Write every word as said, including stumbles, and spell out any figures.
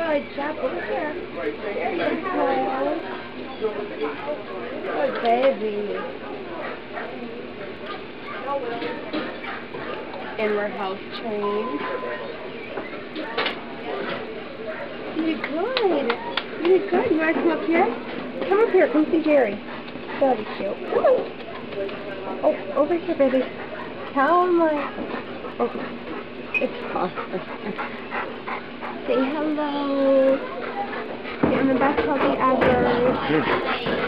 Good job. Over here. There you go. Good baby. And we're house trained. You did good. You did good. You want to come up here? Come up here. Come see Jerry. That'll be cute. Come on. Oh, over here, baby. Come on. Oh, it's awesome. Say hello. Give him the best puppy ever.